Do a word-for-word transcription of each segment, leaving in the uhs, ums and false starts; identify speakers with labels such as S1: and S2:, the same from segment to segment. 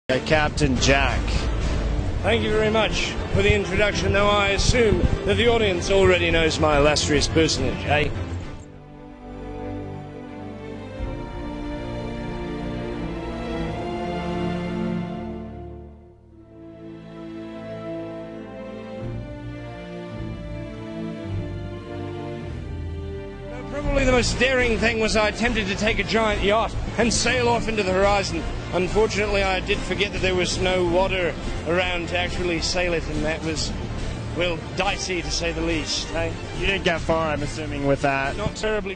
S1: Captain Jack.
S2: Thank you very much for the introduction, though I assume that the audience already knows my illustrious personage, eh? Probably the most daring thing was I attempted to take a giant yacht and sail off into the horizon. Unfortunately, I did forget that there was no water around to actually sail it, and that was, well, dicey to say the least, eh?
S1: You didn't get far, I'm assuming, with that.
S2: Not terribly.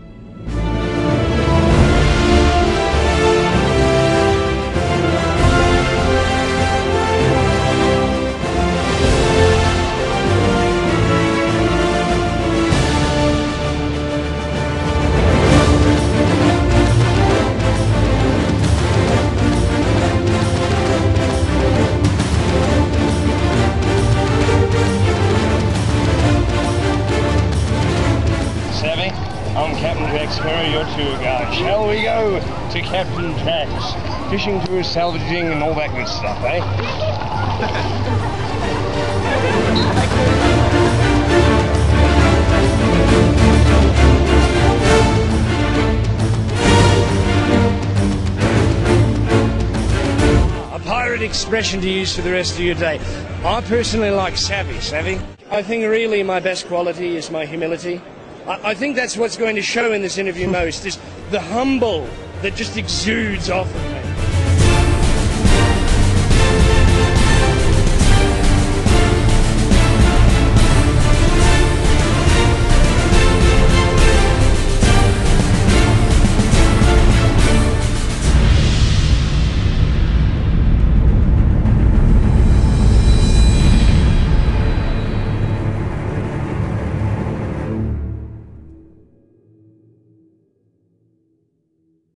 S2: I'm Captain Jack Sparrow, your tour guide. Shall we go to Captain Jack's fishing tour, salvaging, and all that good stuff, eh? A pirate expression to use for the rest of your day. I personally like savvy, savvy. I think really my best quality is my humility. I think that's what's going to show in this interview most, is the humble that just exudes off of me.